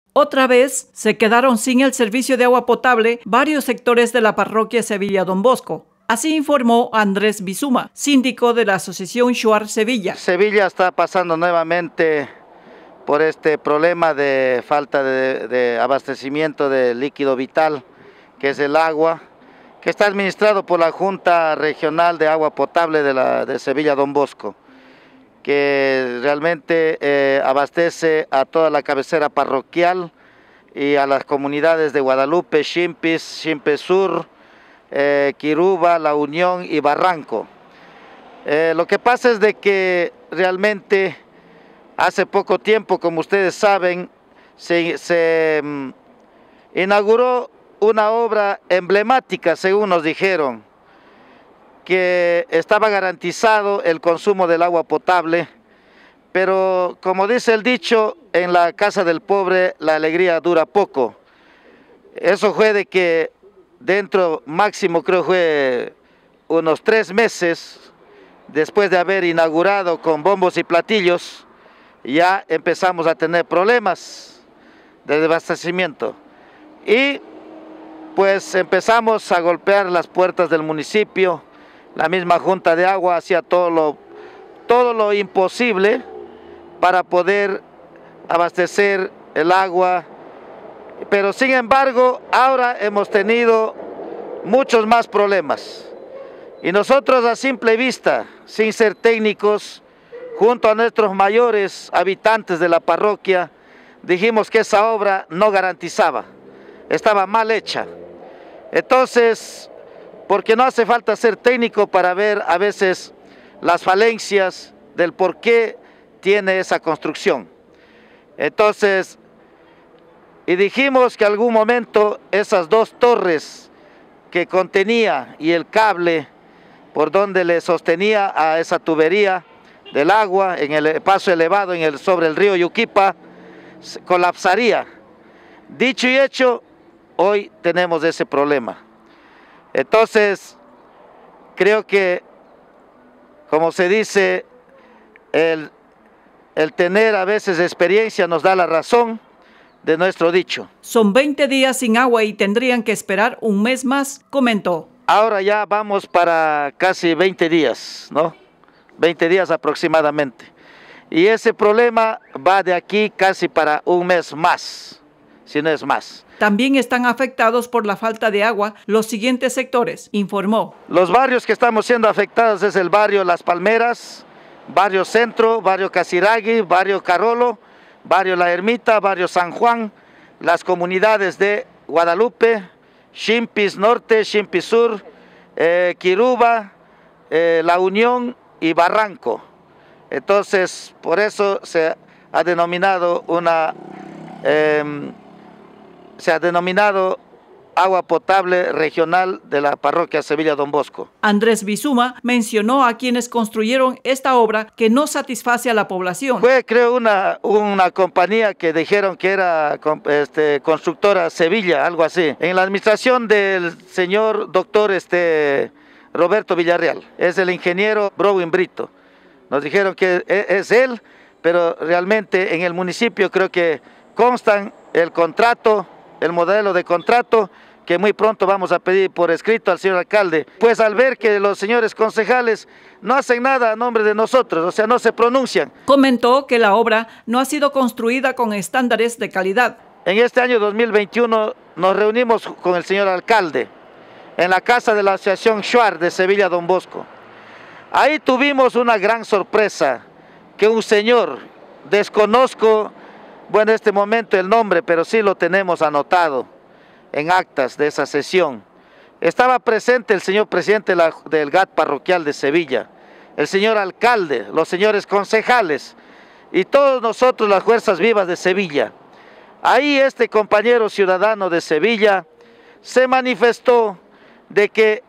Otra vez se quedaron sin el servicio de agua potable varios sectores de la parroquia Sevilla Don Bosco. Así informó Andrés Bizuma, síndico de la Asociación Shuar Sevilla. Sevilla está pasando nuevamente por este problema de falta de abastecimiento de líquido vital, que es el agua, que está administrado por la Junta Regional de Agua Potable de Sevilla Don Bosco, que realmente abastece a toda la cabecera parroquial y a las comunidades de Guadalupe, Chimpis, Chimpes Sur, Quiruba, La Unión y Barranco. Lo que pasa es de que realmente hace poco tiempo, como ustedes saben, se inauguró una obra emblemática, según nos dijeron, que estaba garantizado el consumo del agua potable, pero como dice el dicho, en la casa del pobre la alegría dura poco. Eso fue de que dentro máximo creo fue unos 3 meses después de haber inaugurado con bombos y platillos, ya empezamos a tener problemas de abastecimiento y pues empezamos a golpear las puertas del municipio. La misma Junta de Agua hacía todo lo imposible para poder abastecer el agua, pero sin embargo ahora hemos tenido muchos más problemas y nosotros a simple vista, sin ser técnicos, junto a nuestros mayores habitantes de la parroquia, dijimos que esa obra no garantizaba, estaba mal hecha. Entonces, porque no hace falta ser técnico para ver a veces las falencias del por qué tiene esa construcción. Entonces, y dijimos que en algún momento esas 2 torres que contenía y el cable por donde le sostenía a esa tubería del agua en el paso elevado sobre el río Yuquipa, colapsaría. Dicho y hecho, hoy tenemos ese problema. Entonces, creo que, como se dice, el tener a veces experiencia nos da la razón de nuestro dicho. Son 20 días sin agua y tendrían que esperar un mes más, comentó. Ahora ya vamos para casi 20 días, ¿no? 20 días aproximadamente. Y ese problema va de aquí casi para un mes más, si no es más. También están afectados por la falta de agua los siguientes sectores, informó. Los barrios que estamos siendo afectados es el barrio Las Palmeras, barrio Centro, barrio Casiragui, barrio Carolo, barrio La Ermita, barrio San Juan, las comunidades de Guadalupe, Chimpis Norte, Chimpis Sur, Quiruba, La Unión y Barranco. Entonces, por eso se ha denominado agua potable regional de la parroquia Sevilla Don Bosco. Andrés Bizuma mencionó a quienes construyeron esta obra que no satisface a la población. Fue, creo, una compañía que dijeron que era constructora Sevilla, algo así. En la administración del señor doctor Roberto Villarreal, es el ingeniero Browin Brito. Nos dijeron que es él, pero realmente en el municipio creo que constan el contrato, el modelo de contrato, que muy pronto vamos a pedir por escrito al señor alcalde. Pues al ver que los señores concejales no hacen nada a nombre de nosotros, o sea, no se pronuncian. Comentó que la obra no ha sido construida con estándares de calidad. En este año 2021 nos reunimos con el señor alcalde en la casa de la Asociación Shuar de Sevilla Don Bosco. Ahí tuvimos una gran sorpresa, que un señor, desconozco, bueno, en este momento el nombre, pero sí lo tenemos anotado en actas de esa sesión. Estaba presente el señor presidente del GAT parroquial de Sevilla, el señor alcalde, los señores concejales y todos nosotros, las fuerzas vivas de Sevilla. Ahí este compañero ciudadano de Sevilla se manifestó de que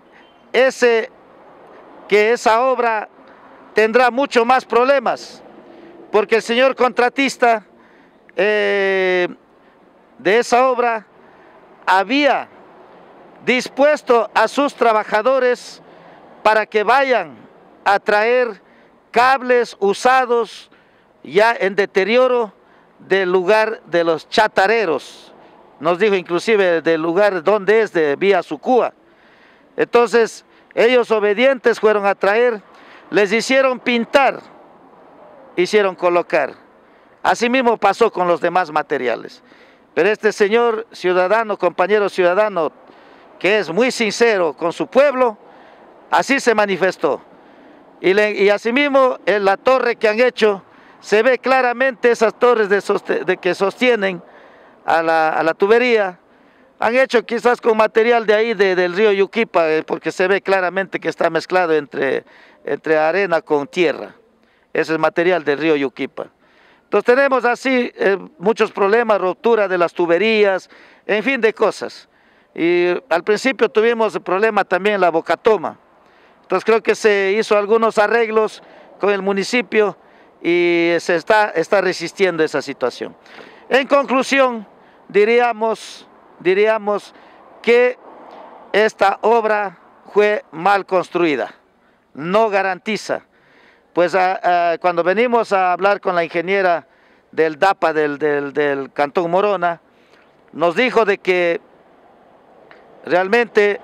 esa obra tendrá mucho más problemas, porque el señor contratista de esa obra había dispuesto a sus trabajadores para que vayan a traer cables usados ya en deterioro del lugar de los chatareros, nos dijo inclusive del lugar donde es, de Vía Sucúa. Entonces ellos obedientes fueron a traer, les hicieron pintar, hicieron colocar. Asimismo pasó con los demás materiales. Pero este señor ciudadano, compañero ciudadano, que es muy sincero con su pueblo, así se manifestó. Y asimismo en la torre que han hecho, se ve claramente esas torres que sostienen a la tubería. Han hecho quizás con material de ahí del río Yuquipa, porque se ve claramente que está mezclado entre arena con tierra. Ese es material del río Yuquipa. Entonces tenemos así muchos problemas, ruptura de las tuberías, en fin de cosas. Y al principio tuvimos el problema también en la Bocatoma. Entonces creo que se hizo algunos arreglos con el municipio y se está resistiendo esa situación. En conclusión, diríamos que esta obra fue mal construida, no garantiza. Pues cuando venimos a hablar con la ingeniera del DAPA del Cantón Morona, nos dijo de que realmente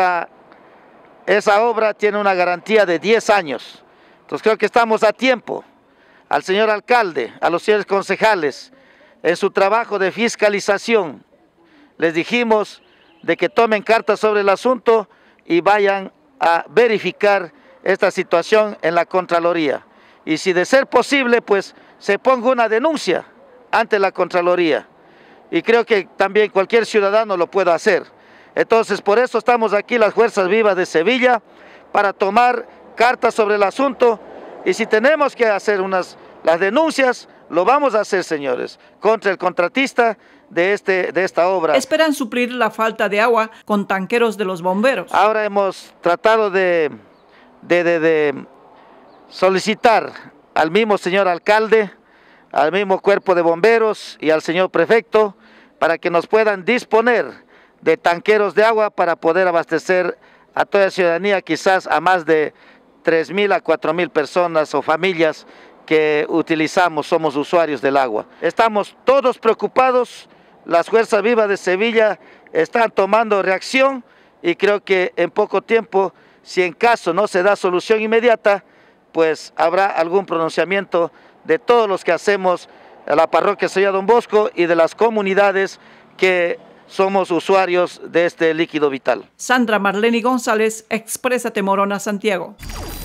esa obra tiene una garantía de 10 años. Entonces creo que estamos a tiempo. Al señor alcalde, a los señores concejales, en su trabajo de fiscalización, les dijimos de que tomen cartas sobre el asunto y vayan a verificar esta situación en la Contraloría. Y si de ser posible, pues se ponga una denuncia ante la Contraloría. Y creo que también cualquier ciudadano lo puede hacer. Entonces, por eso estamos aquí las Fuerzas Vivas de Sevilla, para tomar cartas sobre el asunto. Y si tenemos que hacer las denuncias, lo vamos a hacer, señores, contra el contratista de esta obra. Esperan suplir la falta de agua con tanqueros de los bomberos. Ahora hemos tratado de solicitar al mismo señor alcalde, al mismo cuerpo de bomberos y al señor prefecto para que nos puedan disponer de tanqueros de agua para poder abastecer a toda la ciudadanía, quizás a más de 3.000 a 4.000 personas o familias que somos usuarios del agua. Estamos todos preocupados, las Fuerzas Vivas de Sevilla están tomando reacción y creo que en poco tiempo, si en caso no se da solución inmediata, pues habrá algún pronunciamiento de todos los que hacemos a la parroquia Sevilla Don Bosco y de las comunidades que somos usuarios de este líquido vital. Sandra Marleni González, Exprésate Morona, Santiago.